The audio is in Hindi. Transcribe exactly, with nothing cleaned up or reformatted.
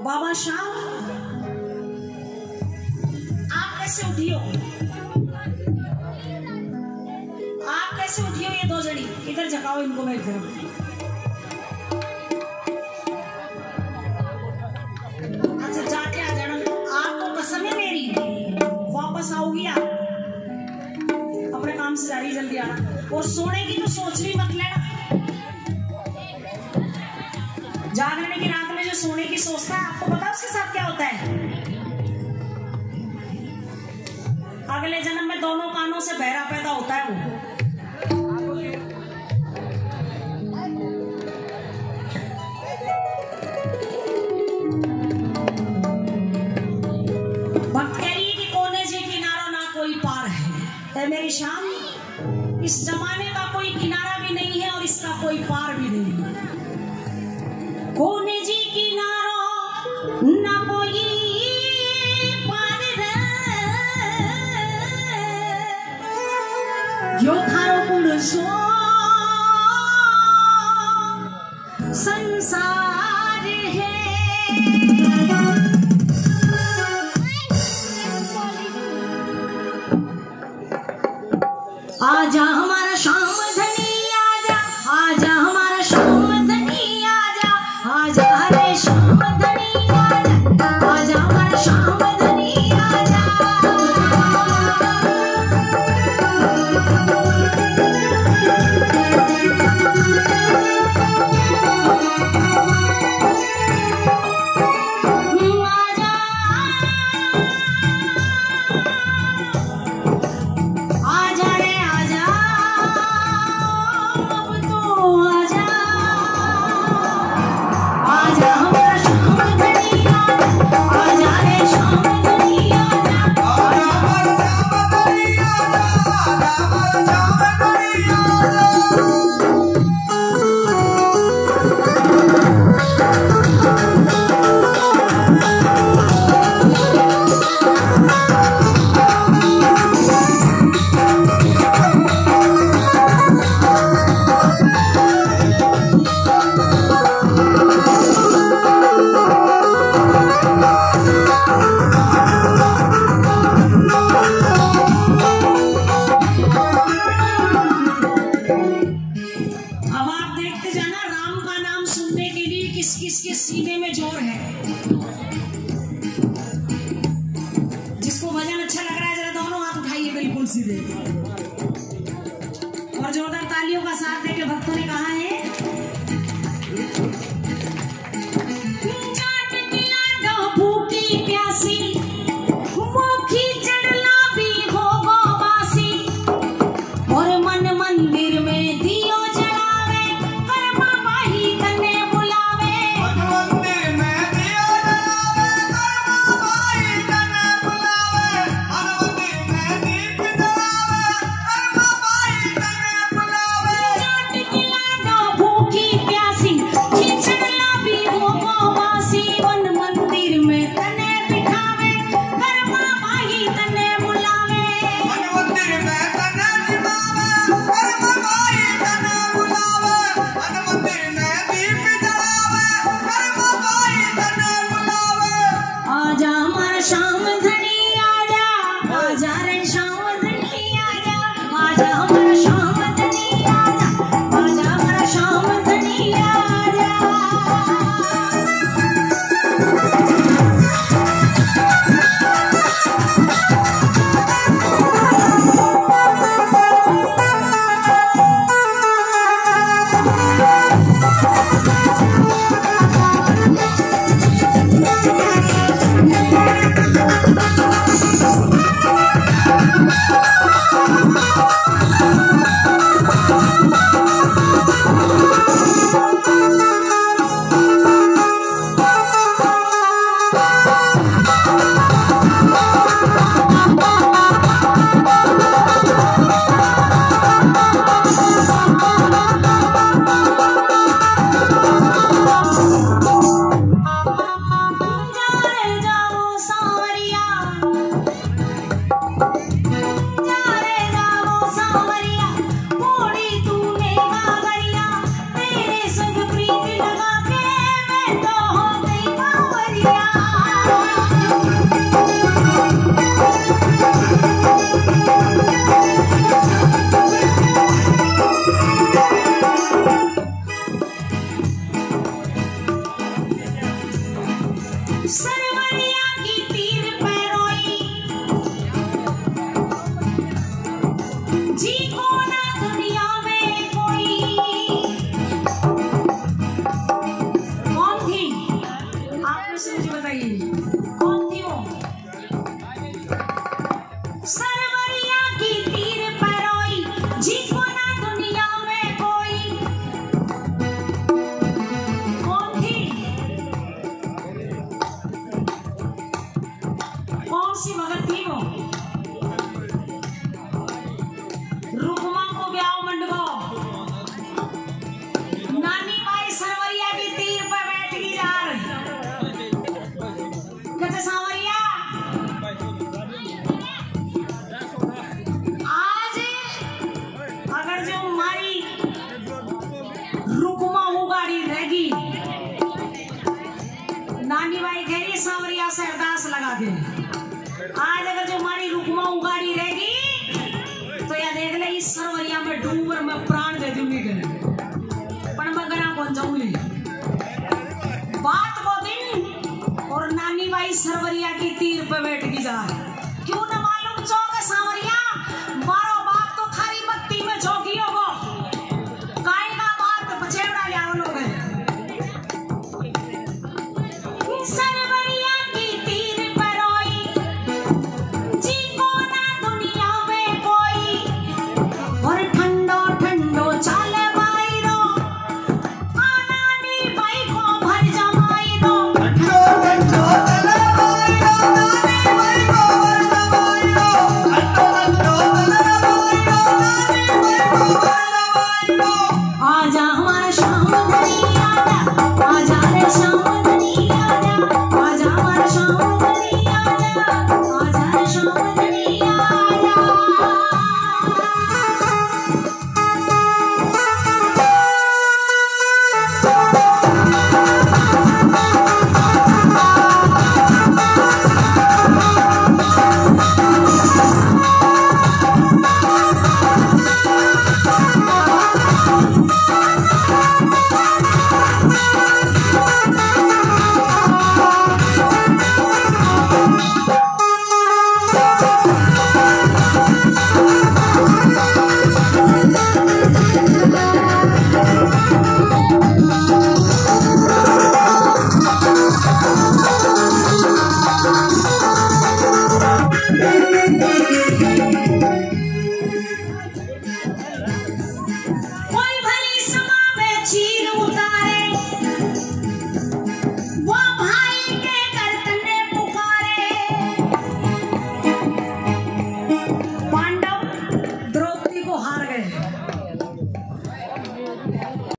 बाबा शाम आप कैसे उठियो, आप कैसे उठियो? ये दो जड़ी इधर झकाओ इनको मेरी तरफ। अच्छा जाके आ जाना, आपको कसम है मेरी, वापस आओगी आप, अपने काम से जा रही जल्दी आना। और सोने की तो सोच भी मत लेना, जागने की रात में जो सोने की सोचता है, आपको पता है उसके साथ क्या होता है? अगले जन्म में दोनों कानों से बहरा पैदा होता है वो। भक्त कह रही है कि कोने जी किनारा ना कोई पार है। मेरी शाम, इस जमाने का कोई किनारा भी नहीं है और इसका कोई पार भी नहीं है। कोने जी किनारो ना कोई पार है, यो थारो पुरुषो संसार है। आजा हमारा शाम धनी, आजा आजा हमारा शाम धनी, आजा आजा रे शाम धनी, आजा आजा हमारा शाम धनी, आजा। आजा रे आजा, अब तो आजा, आजा हमारा शाम धनी, आजा आजा रे शाम धनी, आजा आजा हमारा शाम धनी, आजा आजा हमारा शाम धनी, आजा। अब आप देखते जाना, राम का नाम सुनने के लिए किस किस के सीने में जोर है। जिसको भजन अच्छा लग रहा है जरा दोनों हाथ उठाइए बिल्कुल सीधे, और जोरदार तालियों का साथ देके भक्तों ने कहा है, जाट की लाडो भूखी प्यासी, मुखी चढ़ला भी हो गोवासी, और मन मंदिर में दियो जलावे, हर बाबा ही तने बुलावे। मन मंदिर में दियो जलावे, हर बाबा ही तने बुलावे, हर मंदिर में दीप जलावे, हर बाबा ही तने बुलावे। जाट की लाडो रुकमा उगाड़ी रहेगी। नानी भाई कह रही सांवरिया से अरदास लगा के आज अगर जो हमारी रुकमा उगाड़ी रहेगी तो या देख ले इस सरवरिया में डूबर में प्राण दे दूं